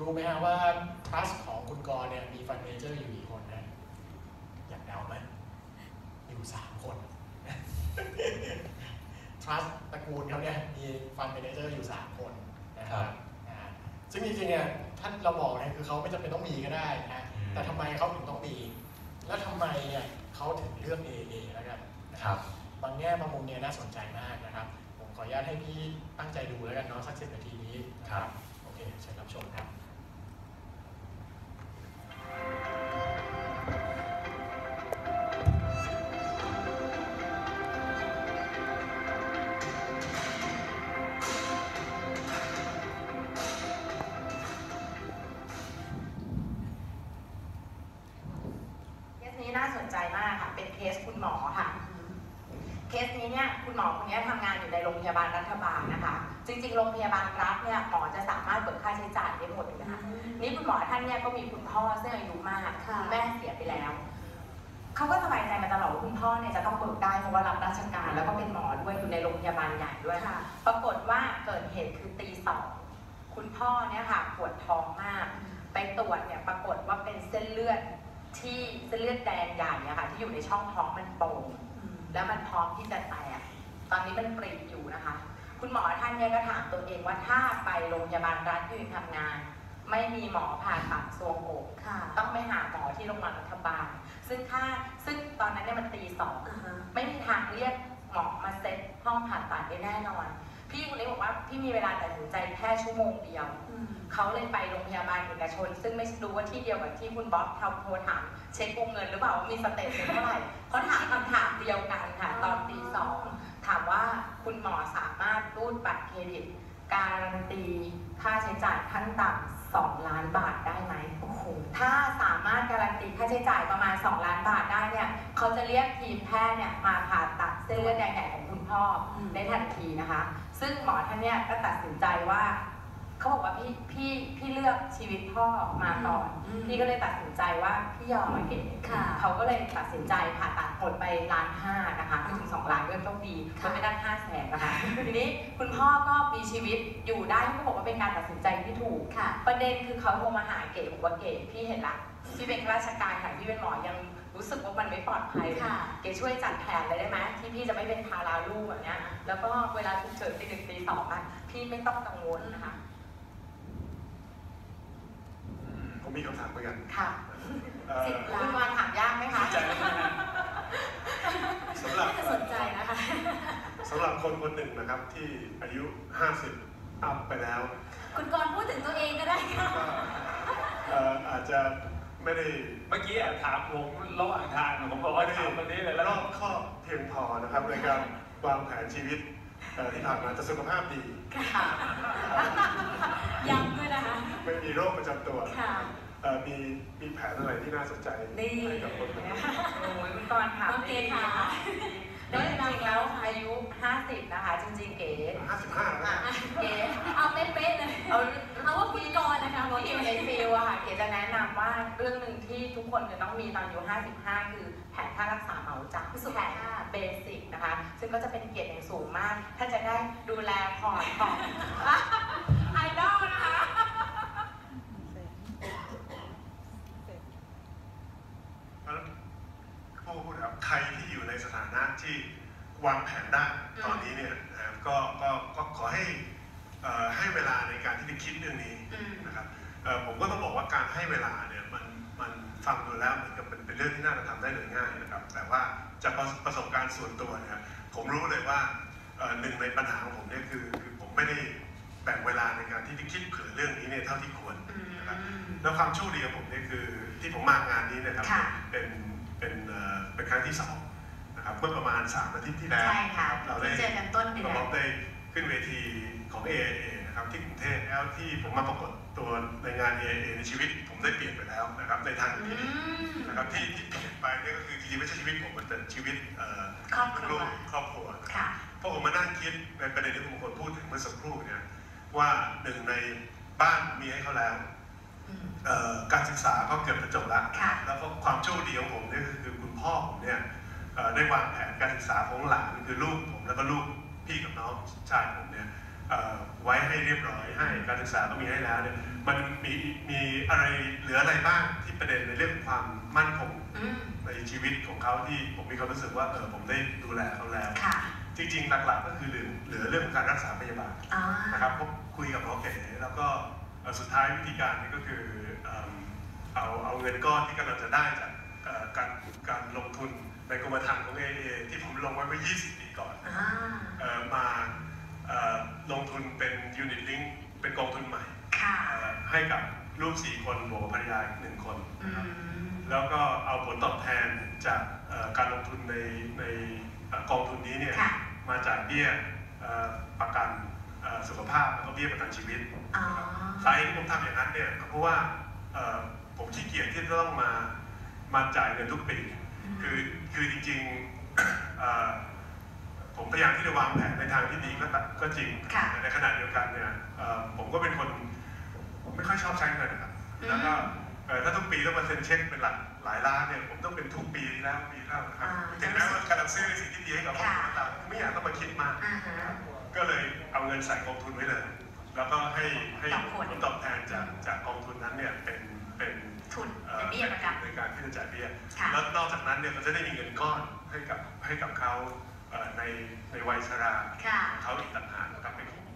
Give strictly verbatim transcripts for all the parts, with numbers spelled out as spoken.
รู้ไหมฮะว่า trust ของคุณกรเนี่ยมีฟันเมเจอร์อยู่กี่คนนะอยากเดาไหมอยู่สามคน trust ตระกูลเขาเนี่ยมีฟันเมเจอร์อยู่สามคนนะครับซึ่งจริงๆเนี่ยท่านเราบอกเนี่ยคือเขาไม่จำเป็นต้องมีก็ได้นะแต่ทำไมเขาถึงต้องมีแล้วทำไมเนี่ยเขาถึงเลือก เอ เอ แล้วกันนะครับบางแง่บางมุมเนี่ยน่าสนใจมากนะครับผมขออนุญาตให้พี่ตั้งใจดูแล้วกันเนาะสักสิบนาทีนี้นะครับโอเคเชิญรับชมครับน่าสนใจมากค่ะเป็นเคสคุณหมอค่ะเคสนี้เนี่ยคุณหมอคนนี้ทำงานอยู่ในโรงพยาบาลรัฐบาลนะคะจริงๆโรงพยาบาลรัฐเนี่ยหมอจะสามารถเบิกค่าใช้จ่ายได้หมดเลยนะคะนี่คุณหมอท่านเนี่ยก็มีคุณพ่อซึ่งอายุมากคุณแม่เสียไปแล้วเขาก็สบายใจมาตลอดว่าคุณพ่อเนี่ยจะต้องเบิกได้เพราะว่ารับราชการแล้วก็เป็นหมอด้วยอยู่ในโรงพยาบาลใหญ่ด้วยปรากฏว่าเกิดเหตุคือตีสองคุณพ่อเนี่ยค่ะปวดท้องมากไปตรวจเนี่ยปรากฏว่าเป็นเส้นเลือดที่เส้นเลือดแดงใหญ่อะค่ะที่อยู่ในช่องท้องมันโป่งแล้วมันพร้อมที่จะแตกตอนนี้มันปริอยู่นะคะคุณหมอท่านเนี่ยก็ถามตัวเองว่าถ้าไปโรงพยาบาลรัฐที่ทำงานไม่มีหมอผ่าตัดทรวงอกต้องไปหาหมอที่โรงพยาบาลรัฐบาลซึ่งถ้าซึ่งตอนนั้นเนี่ยมันตีสองไม่มีทางเรียกหมอมาเซ็ตห้องผ่าตัดได้แน่นอนพี่คนนี้บอกว่าพี่มีเวลาตัดสินใจแค่ชั่วโมงเดียวเขาเลยไปโรงพยาบาลเอกชนซึ่งไม่รู้ว่าที่เดียวกับที่คุณบ๊อบทำโทรถามเช็ควงเงินหรือเปล่ามีสเตทเป็นเท่าไหร่เขาถามคำถามเดียวกันค่ะตอนตีสองถามว่าคุณหมอสามารถรูดบัตรเครดิตการันตีค่าใช้จ่ายขั้นต่ำสองล้านบาทได้ไหมโอ้โหถ้าสามารถการันตีค่าใช้จ่ายประมาณสองล้านบาทได้เนี่ยเขาจะเรียกทีมแพทย์เนี่ยมาผ่าตัดเส้นเลือดแดงใหญ่ของคุณพ่อได้ทันทีนะคะซึ่งหมอท่านเนี่ยก็ตัดสินใจว่าเขาบอกว่าพี่พี่พี่เลือกชีวิตพ่อมาก่อนพี่ก็เลยตัดสินใจว่าพี่ยอมมาเก็บเขาก็เลยตัดสินใจผ่าตัดหมดไปล้านห้านะคะไม่ถึงสองล้านก็ต้องดีมันไม่ได้ห้าแสนนะคะทีนี้คุณพ่อก็มีชีวิตอยู่ได้เขาบอกว่าเป็นการตัดสินใจที่ถูกประเด็นคือเขาโทรมาหาเก๋บอกว่าเก๋พี่เห็นละพี่เป็นราชการค่ะพี่เป็นหมอยังรู้สึกว่ามันไม่ปลอดภัยเก๋ช่วยจัดแผนเลยได้ไหมที่พี่จะไม่เป็นภาระลูกแบบนี้แล้วก็เวลาฉุกเฉินตีหนึ่งตีสองอะพี่ไม่ต้องกังวลนะคะผมมีคำถามเหมือนกันค่ะสิบล้านวันถามยากไหมคะสำหรับสนใจนะคะสำหรับคนคนหนึ่งนะครับที่อายุห้าสิบอัพไปแล้วคุณกรณ์พูดถึงตัวเองก็ได้ค่ะอาจจะไม่ได้เมื่อกี้ถามผมระหว่างทางผมบอกว่าถามตรงนี้เลยแล้วรอบข้อเพียงพอนะครับในการวางแผนชีวิตที่ผ่านมาจะสุขภาพดียังด้วยนะคะไม่มีโรคประจำตัวมีมีแผนอะไรที่น่าสนใจให้กับคนโอ้ยคุณกรณ์ถามโอเคค่ะแล้วจริงๆแล้วอายุห้าสิบนะคะจริงๆเก๋ห้าสิบห้าเก๋เอาเป๊ะๆเลยเอาเอาว่าคุณกรณ์นะคะที่อยู่ในฟิลอะค่ะเก๋จะแนะนำว่าเรื่องหนึ่งที่ทุกคนจะต้องมีตอนอายุห้าสิบห้าคือแผนค่ารักษาเหมาจ่ายแผนเบสิกนะคะซึ่งก็จะเป็นเกียรติอย่างสูงมากถ้าจะได้ดูแลพอร์ตของไอดอลนะคะผู้พูดครับใครที่อยู่ในสถานะที่วางแผนได้ตอนนี้เนี่ยก็ก็ก็ขอให้ให้เวลาในการที่จะคิดเรื่องนี้นะครับผมก็ต้องบอกว่าการให้เวลาเนี่ยมันมันฟังดูแล้วเหมือนกับเป็นเป็นเรื่องที่น่าจะทำได้โดยง่ายนะครับแต่ว่าจากประสบการณ์ส่วนตัวเนี่ยผมรู้เลยว่าหนึ่งในปัญหาของผมเนี่ยคือคือผมไม่ได้แบ่งเวลาในการที่จะคิดเผื่อเรื่องนี้เนี่ยเท่าที่ควรนะครับแล้วความโชคดีของผมเนี่ยคือที่ผมมางานนี้นะครับเป็นเป็นเป็นครั้งที่สองนะครับเมื่อประมาณสามอาทิตย์ที่แล้วเราได้เจอกันต้นเดือนเราได้ขึ้นเวทีของ เอ เอ เอ นะครับที่กรุงเทพแล้วที่ผมมาปรากฏตัวในงาน เอ เอ เอ ในชีวิตผมได้เปลี่ยนไปแล้วนะครับในทางที่ดีนะครับที่ที่เปลี่ยนไปนี่ก็คือจริงๆไม่ใช่ชีวิตผมมันเป็นชีวิตครอบครัวครอบครัวเพราะผมมานั่งคิดในประเด็นที่ผมควรพูดถึงเมื่อสักครู่เนี่ยว่าหนึ่งในบ้านมีให้เขาแล้วการศึกษาก็เกือบจะจบแล้วแล้วก็ความโชคดีของผมเนี่ยคือคุณพ่อผมเนี่ยได้วางแผนการศึกษาของหลานคือลูกผมแล้วก็ลูกพี่กับน้องชายผมเนี่ยวไว้ให้เรียบร้อยให้การศึกษาก็มีให้แล้วเนี่ยมันมีมีอะไรเหลืออะไรบ้างที่ประเด็นในเรื่องความมั่นคงในชีวิตของเขาที่ผมมีความรู้สึกว่าเออผมได้ดูแลเขาแล้วจริงๆหลักๆก็คือเหลือเหลือเรื่องของการรักษาพยาบาลนะครับผมคุยกับหมอเก๋แล้วก็สุดท้ายวิธีการนี้ก็คือเอาเอาเงินก้อนที่กำลังจะได้จากการการลงทุนในกรมธรรม์ของ เอ เอ ที่ผมลงไว้เมื่อยี่สิบปีก่อนมาลงทุนเป็น Unit Link เป็นกองทุนใหม่ให้กับลูกสี่คนบวกภรรยาอีกหนึ่งคนนะครับแล้วก็เอาผลตอบแทนจากการลงทุนในในกองทุนนี้เนี่ยมาจากเบี้ยประกันสุขภาพแล้วก็เบี้ยประกันชีวิตสาเหตุที่ผมทำอย่างนั้นเนี่ยเพราะว่าผมขี้เกียจที่จะต้องมามาจ่ายเงินทุกปีคือคือจริงๆผมพยายามที่จะวางแผนในทางที่ดีก็ก็จริงแต่ในขณะเดียวกันเนี่ยผมก็เป็นคนไม่ค่อยชอบใช้เงินนะครับแล้วก็ถ้าทุกปีต้องมาเซ็นเช็คเป็นหลักหลายล้านเนี่ยผมต้องเป็นทุกปีแล้วปีแล้วนะครับถึงแม้ว่ากำลังซื้อในสิ่งที่ดีให้กับครอบครัวต่างไม่อยากต้องมาคิดมากก็เลยเอาเงินใส่กองทุนไว้เลยแล้วก็ให้ให้ผลตอบแทนจากจากกองทุนนั้นเนี่ยเป็นเป็นทุนเป็นเบี้ยประกันในการที่จะจ่ายเบี้ยแล้วนอกจากนั้นเนี่ยก็จะได้มีเงินก้อนให้กับให้กับเขาในในวัยชราเขาอีกต่างหากนะครับ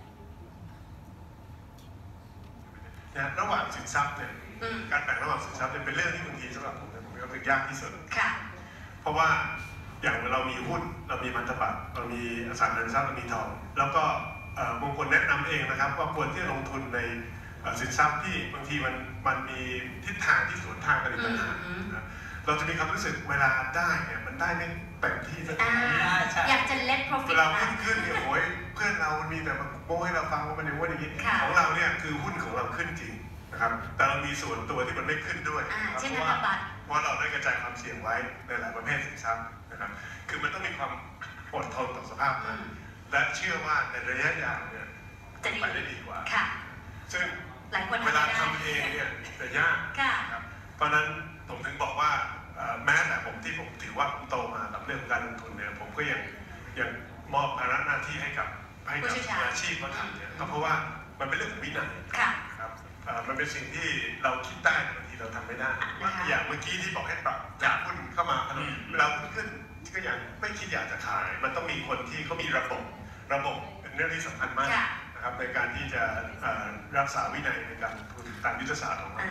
นะระหว่างสินทรัพย์เนี่ยการแบ่งระหว่างสินทรัพย์เป็นเรื่องที่บางทีสำหรับผมเนี่ยผมก็เป็นยากที่สุดเพราะว่าอย่างเรามีหุ้นเรามีพันธบัตรเรามีอสังหาริมทรัพย์เรามีทองแล้วก็บางคนแนะนำเองนะครับว่าควรที่จะลงทุนในสินทรัพย์ที่บางทีมันมันมีทิศทางที่สวนทางกันอีกต่างหากเราจะมีความรู้สึกเวลาได้เนี่ยมันได้ไม่เต็มที่สักทีอยากจะเล็ก profit เวลาหุ้นขึ้นเนี่ยโอ้ยเพื่อนเรามันมีแต่มาโม้ให้เราฟังว่ามันอย่างว่าอย่างนี้ของเราเนี่ยคือหุ้นของเราขึ้นจริงนะครับแต่เรามีส่วนตัวที่มันไม่ขึ้นด้วยเพราะว่าเพราะเราได้กระจายความเสี่ยงไว้ในหลายประเภทสินทรัพย์นะครับคือมันต้องมีความอดทนต่อสภาพนั้นและเชื่อว่าในระยะยาวเนี่ยจะไปได้ดีกว่าซึ่งเวลาทำเองเนี่ยจะยากครับเพราะนั้นผมถึงบอกว่าแม้แต่ผมที่ผมถือว่าผมโตมากับเรื่องการลงทุนเนี่ยผมก็ยังยังมอบภาระหน้าที่ให้กับให้กับอาชีพเขาทำเนี่ยก็เพราะว่ามันเป็นเรื่องของวินัยครับมันเป็นสิ่งที่เราคิดได้บางทีเราทำไม่ได้อย่างเมื่อกี้ที่บอกให้ปรับจากหุ้นเข้ามาเวลาหุ้นขึ้นก็อย่างไม่คิดอยากจะขายมันต้องมีคนที่เขามีระบบระบบเป็นเรื่องที่สำคัญมากนะครับในการที่จะรักษาวินัยในการลงทุนตามยุทธศาสตร์ของเรา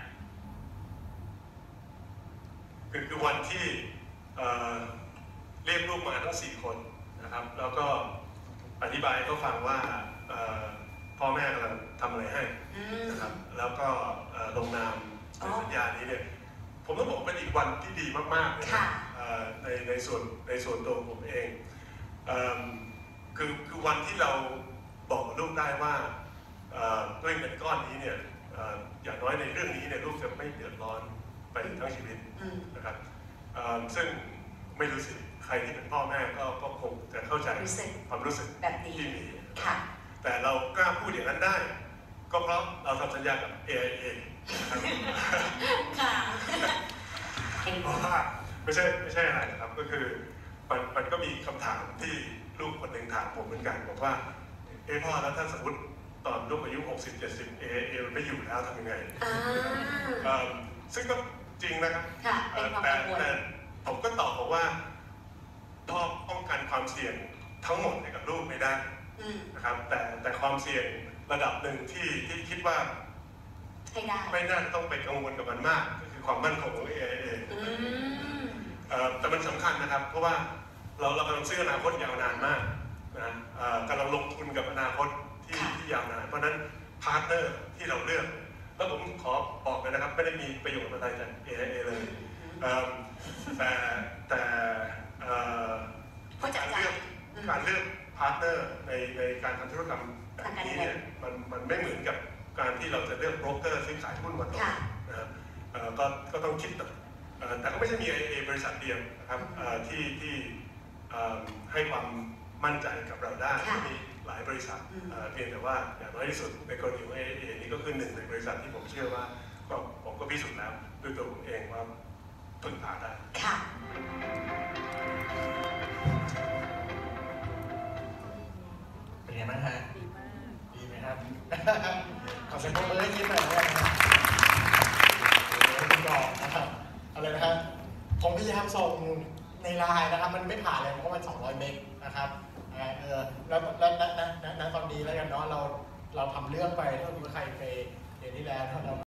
คือวันที่เรียกลูกมาทั้งสี่คนนะครับแล้วก็อธิบายให้เขาฟังว่าพ่อแม่กำลังทำอะไรให้นะครับแล้วก็ลงนามในสัญญานี้เนี่ยผมต้องบอกเป็นอีกวันที่ดีมากๆเลยในในส่วนในส่วนตัวผมเองคือคือวันที่เราบอกกับลูกได้ว่าด้วยเงินก้อนนี้เนี่ยอย่างน้อยในเรื่องนี้เนี่ยลูกจะไม่เดือดร้อนไปทั้งชีวิตนะครับซึ่งไม่รู้สึกใครที่เป็นพ่อแม่ก็ก็คงจะเข้าใจความรู้สึกที่มีแต่เรากล้าพูดอย่างนั้นได้ก็เพราะเราทำสัญญากับ เอ ไอ เอ เพราะว่าไม่ใช่ไม่ใช่อะไรนะครับก็คือมันมันก็มีคำถามที่ลูกคนหนึ่งถามผมเหมือนกันบอกว่าเออพ่อแล้วถ้าสมมติตอนลูกอายุหกสิบ เจ็ดสิบ เอ ไอ เอ ไม่อยู่แล้วทำยังไงซึ่งก็จริงนะครับแต่แต่ผมก็ตอบบอกว่าพ่อป้องกันความเสี่ยงทั้งหมดให้กับลูกไม่ได้นะครับแต่แต่ความเสี่ยงระดับหนึ่งที่ที่คิดว่าไม่น่าจะต้องไปกังวลกับมันมากก็คือความมั่นคงของ เอ ไอ เอ แต่มันสำคัญนะครับเพราะว่าเราเรากำลังซื้ออนาคตยาวนานมากนะกำลังลงทุนกับอนาคตที่ที่ยาวนานเพราะนั้นพาร์ทเนอร์ที่เราเลือกแล้วผมขอบอกเลยนะครับไม่ได้มีประโยชน์อะไรจาก เอ ไอ เอ เลยแต่แต่การเลือกการเลือกพาร์ทเนอร์ในในการทำธุรกรรมแบบนี้เนี่ยมันมันไม่เหมือนกับการที่เราจะเลือกโบรกเกอร์ซื้อขายหุ้นมาก่อนนะครับก็ก็ต้องคิดแต่ก็ไม่ใช่มี เอ ไอ เอ บริษัทเดียวนะครับที่ที่ให้ความมั่นใจกับเราได้มีหลายบริษัทเพียงแต่ว่าอย่างน้อยที่สุดในกรณีของ เอ ไอ เอ นี่ก็คือหนึ่งในบริษัทที่ผมเชื่อว่าก็ผมก็พิสูจน์แล้วด้วยตัวผมเองว่าพึ่งพาได้ค่ะเป็นไงบ้างฮะดีไหมนะครับขอเสียงปรบมือให้ยิ้มหน่อยนะครับคุณดอกนะครับอะไรนะครับผมพยายามส่งในไลน์นะครับมันไม่ผ่านเลยเพราะมันสองร้อยเมกนะครับเออแล้วแล้วณณณตอนนี้แล้วกันเนาะเราเราทำเรื่องไปถ้ามีใครไปเดี๋ยวนี้แล้วเรา